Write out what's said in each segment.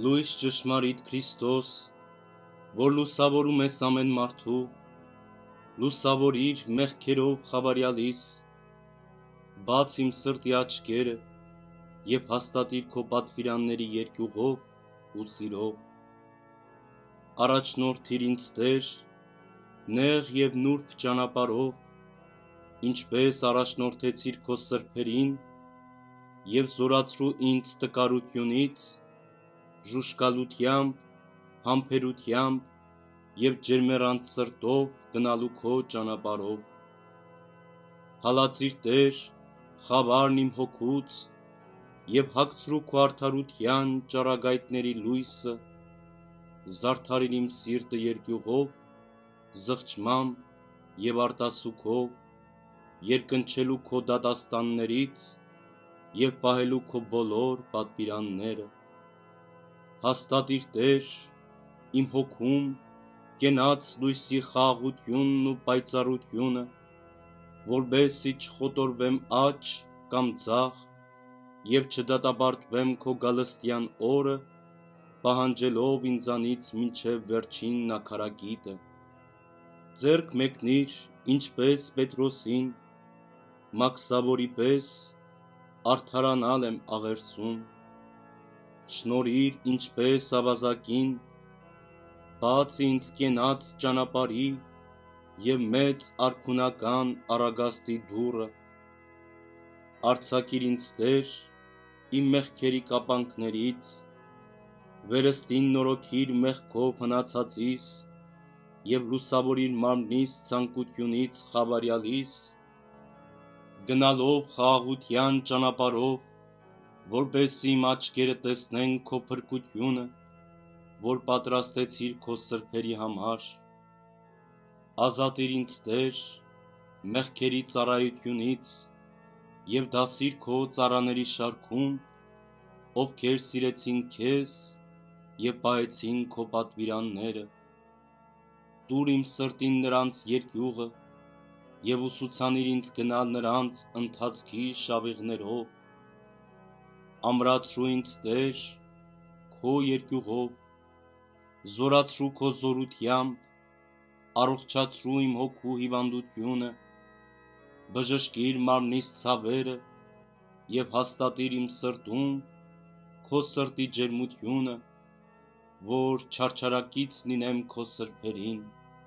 Լույս ճշմարիտ Քրիստոս, որ լուսավորում ես ամեն մարդու, լուսավորիր մեղքերով խավարյալիս, բաց իմ սրտի աչքերը և հաստատիր քո պատվիրանների երկյուղով ու սիրով։ Առաջնորդիր ինձ Տեր, նեղ և նուրբ ճանապարհով, ինչպես առաջնորդեցիր քո սրբերին, և զորացրու ինձ տկարությունից, ժուժկալությամբ, համբերությամբ և ջերմեռանդ սրտով գնալու քո ճանապարհով։ Հալածիր Տեր խավարն իմ հոգուց և հագցրու քո արդարության ճառագայթների լույսը, զարդարիր իմ սիրտը երկյուղով, զղջմամբ և արտասուքով, երկնչելու քո դատաստաններից և պահելու քո բոլոր պատվիրանները։ Հաստատիր Տեր իմ հոգում կենաց լույսի խաղաղությունն ու պայծառությունը, որպեսզի չխոտորվեմ աջ կամ ձախ և չդատապարտվեմ քո գալստյան օրը, պահանջելով ինձանից մինչև վերջին նաքարակիտը։ Ձեռք մեկնիր, ինչպես Պետրոսին, մաքսավորի պես արդարանալ եմ աղերսում, շնորհիր ինչպես ավազակին, բաց ինձ կենաց ճանապարհի և մեծ արքունական առագաստի դուռը, արձակիր ինձ Տեր իմ մեղքերի կապանքներից, վերստին նորոգիր մեղքով հնացածիս և լուսավորիր մարմնիս ցանկությունից խավարյալիս, գնալով խաղաղության ճանապարհով, որպեսզի իմ աչքերը տեսնեն քո փրկությունը, որ պատրաստեցիր քո սրբերի համար։ Ազատիր ինձ Տեր մեղքերի ծառայությունից և դասիր քո ծառաների շարքում, ովքեր սիրեցին քեզ և պահեցին քո պատվիրանները։ Տուր իմ սրտին նրանց երկյուղը և ուսուցանիր ինձ գնալ նրանց ընթացքի շավիղներով։ Ամրացրու ինձ Տեր քո երկյուղով, զորացրու քո զորությամբ, առողջացրու իմ հոգու հիվանդությունը, բժշկիր մարմնիս ցավերը և հաստատիր իմ սրտում քո սրտի ջերմությունը, որ չարչարակից լինեմ քո սրբերին։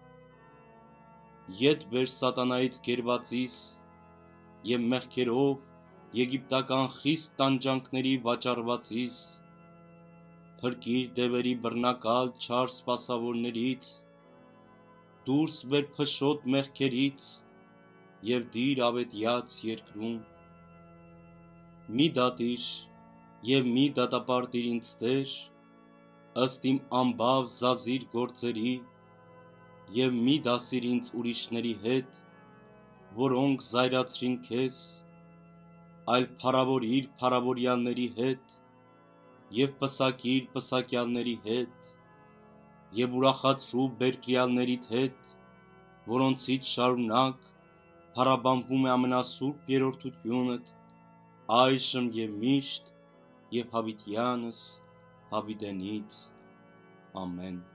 Ետ բեր սատանայից գերվածիս և մեղքերով եգիպտական խիստ տանջանքների վաճառվածիս, փրկիր դևերի բռնակալ չար սպասավորներից, դուրս բեր փշոտ մեղքերից և դիր ավետյաց երկրում։ Մի դատիր և մի դատապարտիր ինձ Տեր, ըստ իմ անբավ զազիր գործերի, և մի դասիր ինձ ուրիշների հետ, որոնք զայրացրին քեզ, այլ փառավորիր փառավորյալների հետ և պսակիր պսակյալների հետ և ուրախացրու բերկրյալներիդ հետ, որոնցից շարունակ փառաբանվում է ամենասուրբ երրորդությունդ, այժմ և միշտ և հավիտյանս հավիտենից։ Ամեն։